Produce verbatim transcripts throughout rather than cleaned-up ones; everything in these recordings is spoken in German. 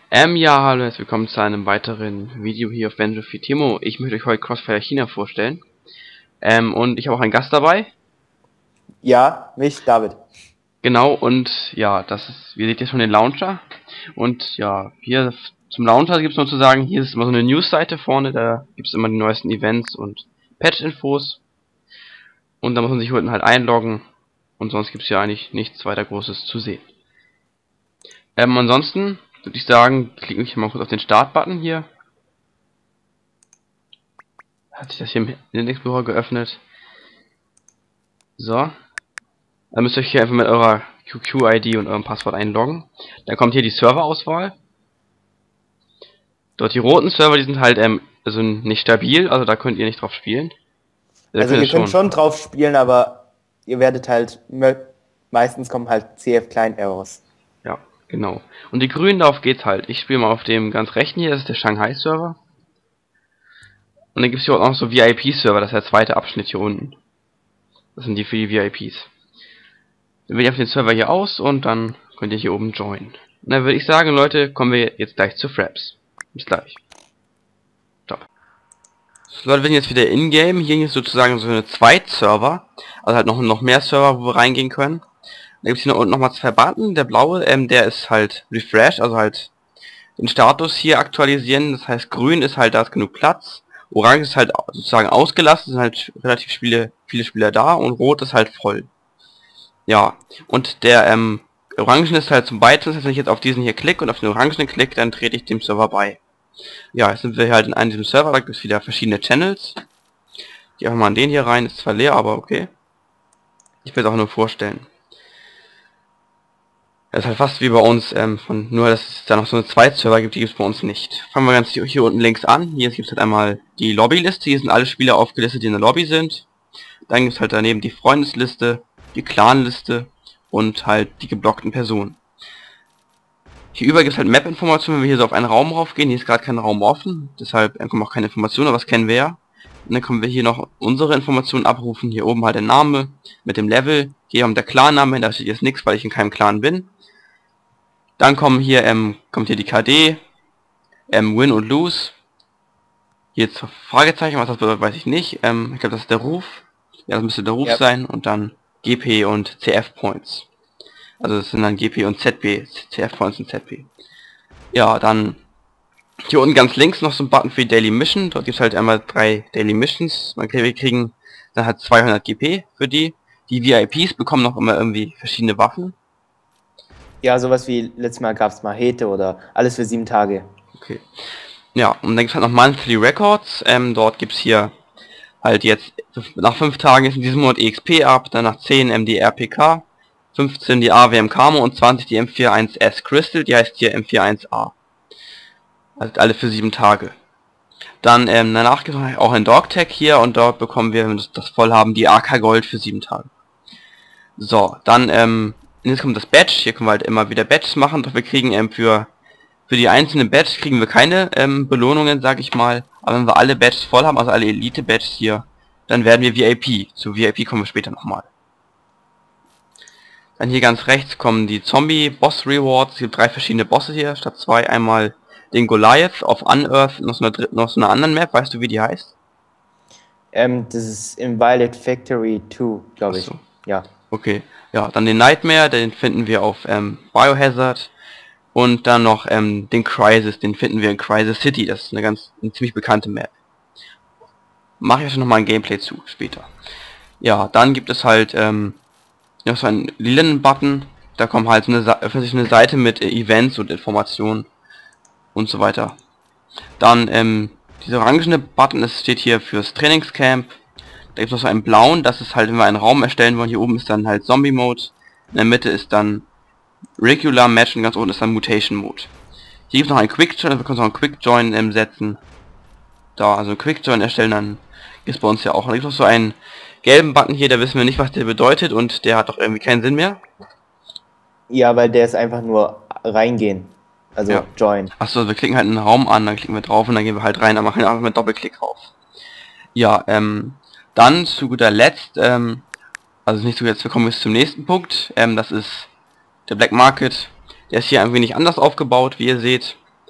Ähm, ja, hallo, herzlich willkommen zu einem weiteren Video hier auf Venture für Timo. Ich möchte euch heute Crossfire China vorstellen. Ähm, und ich habe auch einen Gast dabei. Ja, mich, David. Genau, und ja, das ist, ihr seht jetzt schon den Launcher. Und ja, hier zum Launcher gibt es noch zu sagen, hier ist immer so eine News-Seite vorne, da gibt es immer die neuesten Events und Patch-Infos. Und da muss man sich unten halt einloggen. Und sonst gibt es ja eigentlich nichts weiter Großes zu sehen. Ähm, ansonsten würde ich sagen, klicke ich mal kurz auf den Start-Button hier. Hat sich das hier im Internet Explorer geöffnet. So. Dann müsst ihr euch hier einfach mit eurer Q Q-I D und eurem Passwort einloggen. Dann kommt hier die Serverauswahl. Dort die roten Server, die sind halt ähm, also nicht stabil, also da könnt ihr nicht drauf spielen. Also ihr Also könnt ihr es könnt schon. schon drauf spielen, aber ihr werdet halt, me- meistens kommen halt C F Klein Errors. Ja, genau. Und die grünen, darauf geht's halt. Ich spiele mal auf dem ganz rechten hier, das ist der Shanghai-Server. Und dann gibt es hier auch noch so V I P-Server, das ist der zweite Abschnitt hier unten. Das sind die für die V I Ps. Dann wählt ihr auf den Server hier aus und dann könnt ihr hier oben joinen. Und dann würde ich sagen, Leute, kommen wir jetzt gleich zu Fraps. Bis gleich. Stopp. So, Leute, wir sind jetzt wieder in-game. Hier ist sozusagen so eine Zweit-Server. Also halt noch, noch mehr Server, wo wir reingehen können. Da gibt es hier noch unten nochmal zwei Button. Der blaue, ähm, der ist halt Refresh, also halt den Status hier aktualisieren. Das heißt, grün ist halt, da ist genug Platz. Orange ist halt sozusagen ausgelassen, sind halt relativ viele, viele Spieler da. Und rot ist halt voll. Ja, und der ähm, Orangen ist halt zum Beitreten. Das heißt, wenn ich jetzt auf diesen hier klicke und auf den Orangen klicke, dann trete ich dem Server bei. Ja, jetzt sind wir halt in einem diesem Server, da gibt es wieder verschiedene Channels. Ich gehe einfach mal an den hier rein, ist zwar leer, aber okay. Ich will es auch nur vorstellen. Das ist halt fast wie bei uns, ähm, von, nur dass es da noch so eine Zweit-Server gibt, die gibt es bei uns nicht. Fangen wir ganz hier, hier unten links an. Hier gibt es halt einmal die Lobbyliste, hier sind alle Spieler aufgelistet, die in der Lobby sind. Dann gibt es halt daneben die Freundesliste, die Clanliste und halt die geblockten Personen. Hier über gibt es halt Map-Informationen, wenn wir hier so auf einen Raum raufgehen. Hier ist gerade kein Raum offen, deshalb kommen auch keine Informationen, aber das kennen wir ja. Und dann können wir hier noch unsere Informationen abrufen. Hier oben halt der Name mit dem Level. Hier haben der Clan-Name, da steht jetzt nichts, weil ich in keinem Clan bin. Dann kommen hier, ähm, kommt hier die K D, ähm, Win und Lose. Hier jetzt Fragezeichen, was das bedeutet, weiß ich nicht. Ähm, ich glaube, das ist der Ruf. Ja, das müsste der Ruf Ja. sein. Und dann G P und C F Points. Also das sind dann G P und Z P, C F Points und Z P. Ja, dann hier unten ganz links noch so ein Button für die Daily Mission. Dort gibt es halt einmal drei Daily Missions. Man wir kriegen dann halt zweihundert G P für die. Die V I Ps bekommen noch immer irgendwie verschiedene Waffen. Ja, sowas wie letztes Mal gab es Machete oder alles für sieben Tage. Okay. Ja, und dann gibt es halt noch Monthly Records. Ähm, dort gibt es hier halt jetzt, nach fünf Tagen ist in diesem Monat E X P ab, dann nach zehn M D R P K, fünfzehn die A W M Camo und zwanzig die M vierundvierzig S Crystal, die heißt hier M vierundvierzig A. Also alle für sieben Tage. Dann ähm, danach gibt es auch ein Dogtag hier und dort bekommen wir, wenn wir das voll haben, die A K Gold für sieben Tage. So, dann ähm, jetzt kommt das Badge. Hier können wir halt immer wieder Badges machen, doch wir kriegen ähm, für für die einzelnen Badges kriegen wir keine ähm, Belohnungen, sag ich mal. Aber wenn wir alle Badges voll haben, also alle Elite Badges hier, dann werden wir V I P. Zu V I P kommen wir später nochmal. Dann hier ganz rechts kommen die Zombie Boss Rewards. Es gibt drei verschiedene Bosse hier, statt zwei. Einmal den Goliath auf Unearth, noch so einer dritten, noch so einer anderen Map. Weißt du, wie die heißt? Ähm, das ist in Violet Factory zwei, glaube ich. Achso. Ja. Okay. Ja, dann den Nightmare, den finden wir auf ähm, Biohazard. Und dann noch ähm, den Crisis, den finden wir in Crisis City. Das ist eine ganz eine ziemlich bekannte Map. Mache ich euch noch mal ein Gameplay zu später. Ja, dann gibt es halt ähm, noch so einen lilanen Button. Da kommt halt eine, öffnet sich eine Seite mit äh, Events und Informationen und so weiter. Dann ähm, dieser orangene Button, das steht hier fürs Trainingscamp. Da gibt es noch so einen blauen, das ist halt, wenn wir einen Raum erstellen wollen. Hier oben ist dann halt Zombie Mode. In der Mitte ist dann Regular Match und ganz unten ist dann Mutation Mode. Hier gibt es noch einen Quick Join, also wir können noch einen Quick Join ähm, setzen. Da, also Quick Join erstellen, dann ist bei uns ja auch. Und da gibt es noch so einen gelben Button hier, da wissen wir nicht, was der bedeutet und der hat doch irgendwie keinen Sinn mehr. Ja, weil der ist einfach nur reingehen. Also Ja. join. Achso, wir klicken halt einen Raum an, dann klicken wir drauf und dann gehen wir halt rein, dann machen wir einfach mit Doppelklick rauf. Ja, ähm, dann zu guter Letzt, ähm, also nicht so jetzt, wir kommen jetzt zum nächsten Punkt, ähm, das ist der Black Market. Der ist hier ein wenig anders aufgebaut, wie ihr seht.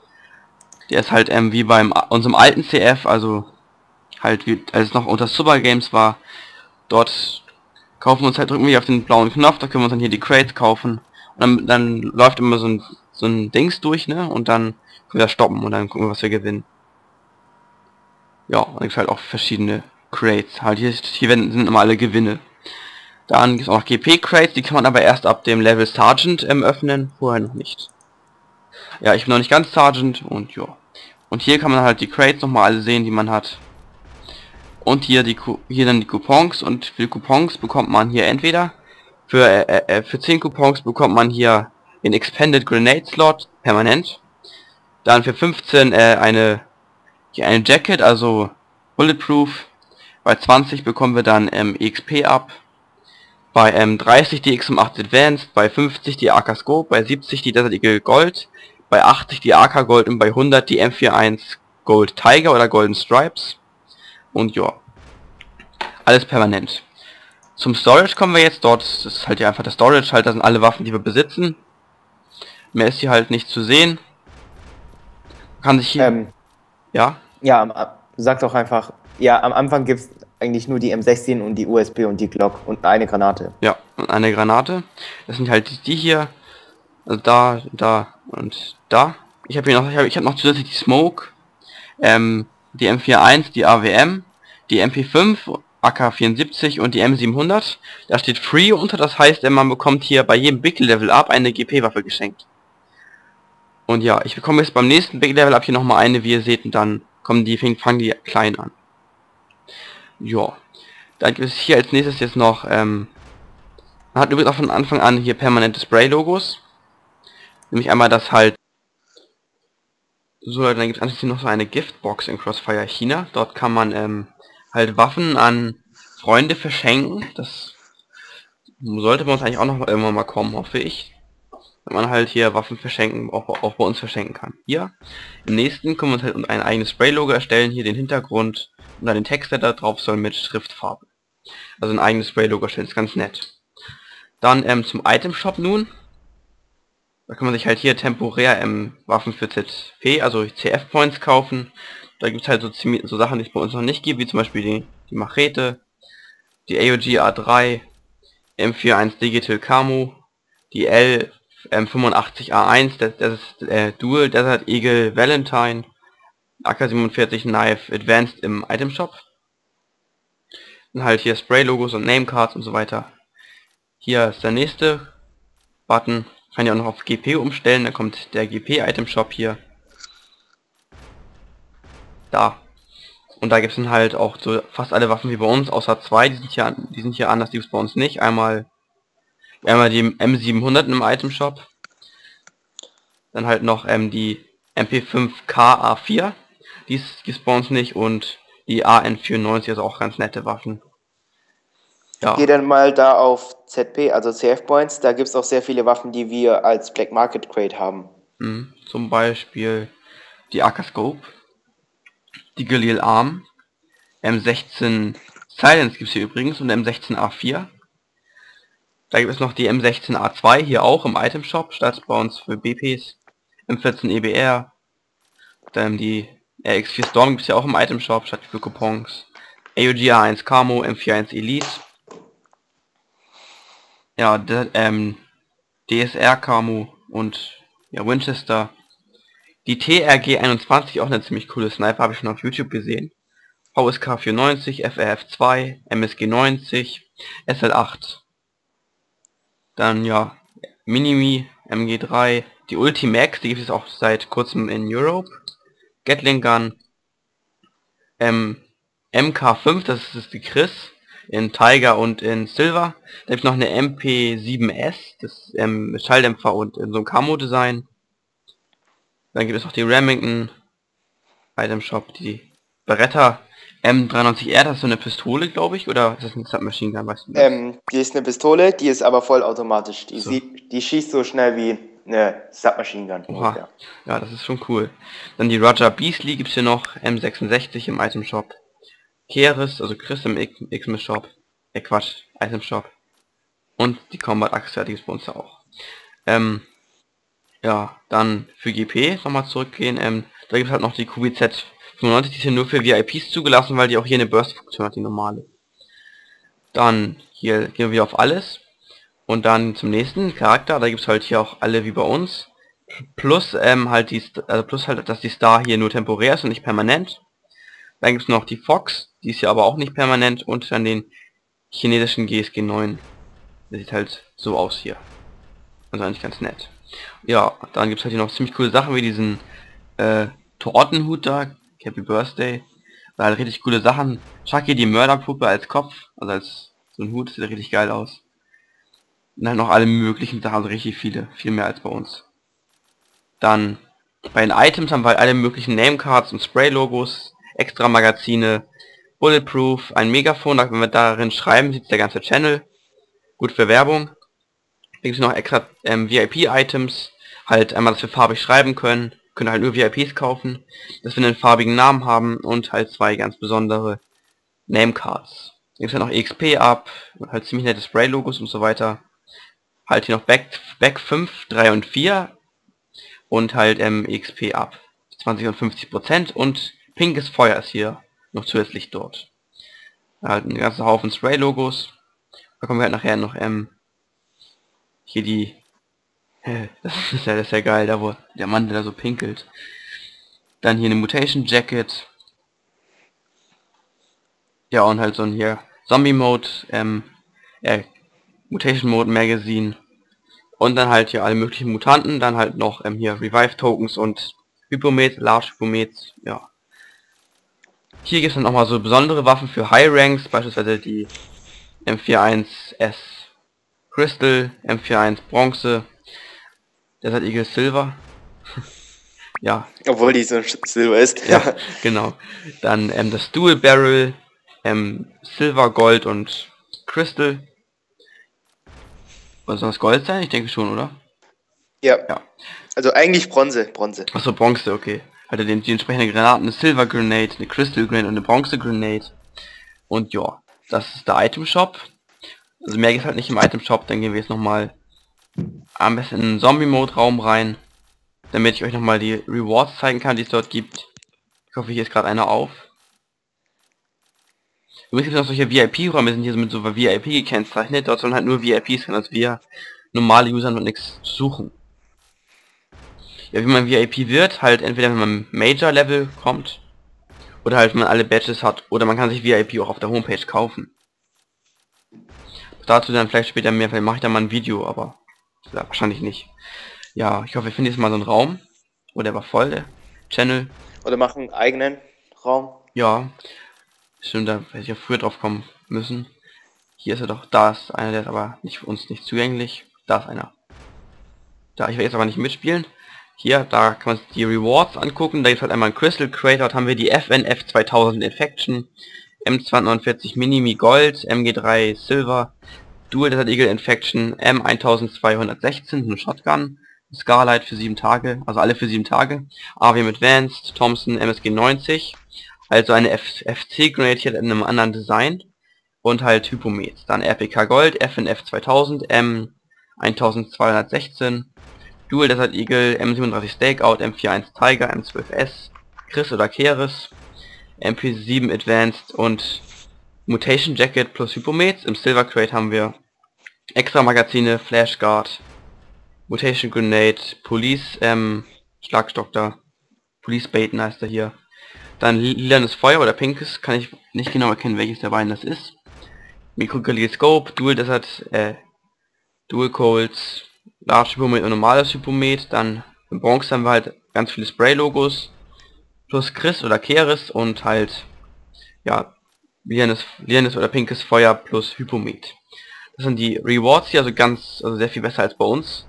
Der ist halt ähm, wie beim unserem alten C F, also halt wie als es noch unter Super Games war. Dort kaufen wir uns halt, drücken wir auf den blauen Knopf, da können wir uns dann hier die Crates kaufen. Und dann, dann läuft immer so ein, so ein Dings durch, ne? Und dann können wir stoppen und dann gucken wir, was wir gewinnen. Ja, und dann gibt es halt auch verschiedene Crates. Halt hier, hier werden, sind immer alle Gewinne. Dann gibt es auch noch G P-Crates, die kann man aber erst ab dem Level Sergeant ähm, öffnen, vorher noch nicht. Ja, ich bin noch nicht ganz Sergeant und ja. Und hier kann man halt die Crates nochmal alle sehen, die man hat. Und hier die hier dann die Coupons, und für die Coupons bekommt man hier entweder für äh, äh, für zehn Coupons bekommt man hier den Expanded Grenade Slot permanent. Dann für fünfzehn äh, eine hier eine Jacket, also Bulletproof. Bei zwanzig bekommen wir dann ähm, E X P ab. Bei ähm, dreißig die X M acht Advanced, bei fünfzig die A K Scope, bei siebzig die Desert Eagle Gold, bei achtzig die A K Gold und bei hundert die M vierundvierzig Gold Tiger oder Golden Stripes. Und ja, alles permanent. Zum Storage kommen wir jetzt. Dort das ist halt ja einfach der Storage, halt, da sind alle Waffen, die wir besitzen. Mehr ist hier halt nicht zu sehen. Kann sich hier... Ähm, ja? ja, am, sag doch einfach, ja, am Anfang gibt es eigentlich nur die M sechzehn und die U S P und die Glock und eine Granate. Ja, und eine Granate. Das sind halt die, die hier. Also da, da und da. Ich habe hier noch, ich habe ich hab noch zusätzlich die Smoke, ähm, die M vierundvierzig, die A W M, die M P fünf, A K vierundsiebzig und die M siebenhundert. Da steht Free unter, das heißt, man bekommt hier bei jedem Big Level Up eine G P-Waffe geschenkt. Und ja, ich bekomme jetzt beim nächsten Big Level Up hier nochmal eine, wie ihr seht, und dann kommen die, fangen die klein an. Ja, dann gibt es hier als nächstes jetzt noch, ähm, man hat übrigens auch von Anfang an hier permanente Spray-Logos. Nämlich einmal das halt, so, dann gibt es anschließend noch so eine Giftbox in Crossfire China. Dort kann man ähm, halt Waffen an Freunde verschenken. Das sollte bei uns eigentlich auch noch mal irgendwann mal kommen, hoffe ich. Wenn man halt hier Waffen verschenken, auch, auch bei uns verschenken kann. Hier, im nächsten können wir uns halt ein eigenes Spray-Logo erstellen, hier den Hintergrund und dann den Text, der da drauf soll, mit Schriftfarbe. Also ein eigenes Spray-Logo erstellen, ist ganz nett. Dann ähm, zum Item-Shop nun. Da kann man sich halt hier temporär ähm, Waffen für Z P, also C F-Points kaufen. Da gibt es halt so, ziemlich, so Sachen, die es bei uns noch nicht gibt, wie zum Beispiel die, die Machete, die A O G A drei, M vierundvierzig Digital Camo, die L ähm, fünfundachtzig A eins, das, das ist äh, Dual Desert Eagle Valentine, A K siebenundvierzig Knife Advanced im Item Shop. Dann halt hier Spray-Logos und Namecards und so weiter. Hier ist der nächste Button. Kann ja auch noch auf G P umstellen, da kommt der G P-Item Shop hier. Da. Und da gibt es dann halt auch so fast alle Waffen wie bei uns, außer zwei, die sind hier, die sind hier anders, die gibt es bei uns nicht. Einmal, einmal die M siebenhundert im Item Shop. Dann halt noch ähm, die M P fünf K A vier, die gibt es bei uns nicht, und die A N vierundneunzig, also auch ganz nette Waffen. Ja. Geh dann mal da auf Z P, also C F Points, da gibt es auch sehr viele Waffen, die wir als Black Market Crate haben. Mhm. Zum Beispiel die A K Scope, die Galil Arm, M sechzehn Silence gibt es hier übrigens und M sechzehn A vier. Da gibt es noch die M sechzehn A zwei, hier auch im Item Shop, statt bei uns für B Ps. M vierzehn E B R, dann die R X vier Storm gibt es ja auch im Item Shop, statt für Coupons. A O G A eins Camo, M vierundvierzig Elite. Ja, der, ähm, D S R Camo und ja, Winchester. Die T R G einundzwanzig, auch eine ziemlich coole Sniper, habe ich schon auf YouTube gesehen. V S K vierundneunzig, F R F zwei, M S G neunzig, S L acht. Dann ja, Minimi, M G drei, die Ultimax, die gibt es auch seit kurzem in Europe. Gatling Gun, ähm, M K fünf, das ist die Chris, in Tiger und in Silver. Da gibt es noch eine M P sieben S, das ähm, mit Schalldämpfer und in so einem Camo-Design. Dann gibt es noch die Remington Item Shop, die Beretta M dreiundneunzig R, das ist so eine Pistole, glaube ich, oder ist das eine Submachine Gun, weißt du das? Ähm, die ist eine Pistole, die ist aber vollautomatisch. Die, So. sie- die schießt so schnell wie eine Submachine Gun. Oha. ungefähr. Ja, das ist schon cool. Dann die Roger Beasley gibt es hier noch, M sechsundsechzig im Item Shop. Keres, also Chris im X M S Shop. Äh Quatsch, Item Shop. Und die Combat Axe, die ist bei uns ja auch. Ähm, ja, dann für G P nochmal zurückgehen. Ähm, Da gibt es halt noch die Q B Z fünfundneunzig, die ist hier nur für V I Ps zugelassen, weil die auch hier eine Burst-Funktion hat, die normale. Dann hier gehen wir auf alles. Und dann zum nächsten Charakter, da gibt es halt hier auch alle wie bei uns. Plus ähm, halt die, also plus halt, dass die Star hier nur temporär ist und nicht permanent. Dann gibt es noch die Fox, die ist ja aber auch nicht permanent, und dann den chinesischen G S G neun. Der sieht halt so aus hier. Also eigentlich ganz nett. Ja, dann gibt es halt hier noch ziemlich coole Sachen wie diesen äh, Tortenhut da, Happy Birthday. Da halt richtig coole Sachen. Chucky die Mörderpuppe als Kopf, also als so ein Hut, sieht richtig geil aus. Und dann noch alle möglichen Sachen, also richtig viele, viel mehr als bei uns. Dann bei den Items haben wir halt alle möglichen Namecards und Spray-Logos, extra Magazine, Bulletproof, ein Megafon, wenn wir darin schreiben, sieht der ganze Channel. Gut für Werbung. Dann gibt es noch extra ähm, V I P-Items, halt einmal, dass wir farbig schreiben können, können halt nur V I Ps kaufen, dass wir einen farbigen Namen haben und halt zwei ganz besondere Namecards. Dann gibt es ja noch E X P ab, und halt ziemlich nette Spray-Logos und so weiter. Halt hier noch Back, Back fünf, drei und vier und halt ähm, E X P ab. zwanzig und fünfzig Prozent und pinkes Feuer ist hier noch zusätzlich dort. Halt ein ganzer Haufen Spray-Logos. Da kommen wir halt nachher noch ähm, hier die... Das ist, ja, das ist ja geil, da wo der Mann, der da so pinkelt. Dann hier eine Mutation Jacket. Ja, und halt so ein hier Zombie Mode, ähm, äh, Mutation Mode Magazine. Und dann halt hier alle möglichen Mutanten, dann halt noch ähm, hier Revive Tokens und Hypomet, Large Hypomet, ja. Hier gibt es dann noch mal so besondere Waffen für High Ranks, beispielsweise die M vierundvierzig S Crystal, M vierundvierzig Bronze, Desert Eagle Silver. Ja. Obwohl die so Silber ist. Ja, genau. Dann ähm, das Dual Barrel, ähm, Silver, Gold und Crystal. Was soll das Gold sein? Ich denke schon, oder? Ja. Ja. Also eigentlich Bronze, Bronze. Achso, Bronze, okay. Hatte den, die entsprechenden Granaten, eine Silver Grenade, eine Crystal Grenade und eine Bronze Grenade. Und ja, das ist der Item Shop. Also mehr geht halt nicht im Item Shop, dann gehen wir jetzt nochmal am besten in den Zombie-Mode Raum rein, damit ich euch nochmal die Rewards zeigen kann, die es dort gibt. Ich hoffe, hier ist gerade einer auf. Übrigens gibt es noch solche V I P-Räume, sind hier so mit so V I P gekennzeichnet, dort sollen halt nur V I Ps sein, als wir normale User und nichts suchen. Ja, wie man V I P wird, halt entweder wenn man Major-Level kommt, oder halt wenn man alle Badges hat, oder man kann sich V I P auch auf der Homepage kaufen. Dazu dann vielleicht später mehr, vielleicht mache ich da mal ein Video, aber ja, wahrscheinlich nicht. Ja, ich hoffe, wir finden jetzt mal so einen Raum. Oh, der war voll, der Channel. Oder machen einen eigenen Raum. Ja, stimmt, da hätte ich ja früher drauf kommen müssen. Hier ist er doch, da ist einer, der ist aber nicht für uns nicht zugänglich. Da ist einer. Da, ich will jetzt aber nicht mitspielen. Hier, da kann man sich die Rewards angucken. Da gibt es halt einmal einen Crystal Crate, dort haben wir die F N F zweitausend Infection, M zweihundertneunundvierzig Minimi Gold, M G drei Silver, Dual Desert Eagle Infection, M eintausendzweihundertsechzehn, eine Shotgun, Scarlight für sieben Tage, also alle für sieben Tage, A W M Advanced, Thompson, M S G neunzig, also eine F C Grenade hier in einem anderen Design und halt Hypomet. Dann R P K Gold, F N F zweitausend, M eintausendzweihundertsechzehn, Dual Desert Eagle, M siebenunddreißig Stakeout, M einundvierzig Tiger, M zwölf S, Chris oder Keres, M P sieben Advanced und Mutation Jacket plus Hypomet. Im Silver Crate haben wir extra Magazine, Flash Guard, Mutation Grenade, Police, ähm, Schlagstock da, Police Baiten heißt er hier. Dann lilanes Feuer oder pinkes, kann ich nicht genau erkennen, welches der beiden das ist. Mikrogalier Scope, Dual Desert, äh, Dual Colds, Large Hypomet und normales Hypomet. Dann in Bronze haben wir halt ganz viele Spray-Logos, plus Chris oder Keres und halt, ja, lilanes, lilanes oder pinkes Feuer plus Hypomet. Das sind die Rewards hier, also ganz, also sehr viel besser als bei uns.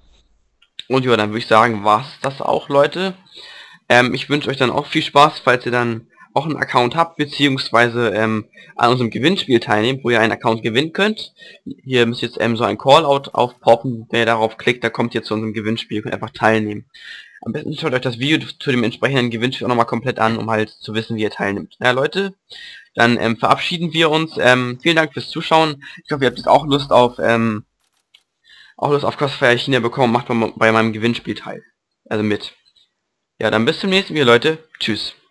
Und ja, dann würde ich sagen, war's das auch, Leute. Ähm, ich wünsche euch dann auch viel Spaß, falls ihr dann auch einen Account habt, beziehungsweise ähm, an unserem Gewinnspiel teilnehmt, wo ihr einen Account gewinnen könnt. Hier müsst ihr jetzt ähm, so ein Callout aufpoppen, wenn ihr darauf klickt, da kommt ihr zu unserem Gewinnspiel, ihr könnt einfach teilnehmen. Am besten schaut euch das Video zu dem entsprechenden Gewinnspiel auch nochmal komplett an, um halt zu wissen, wie ihr teilnimmt. Ja, Leute, dann ähm, verabschieden wir uns. Ähm, vielen Dank fürs Zuschauen. Ich hoffe, ihr habt jetzt auch Lust auf ähm, auch Lust auf Crossfire China bekommen. Macht bei, bei meinem Gewinnspiel teil. Also mit. Ja, dann bis zum nächsten Video, Leute. Tschüss.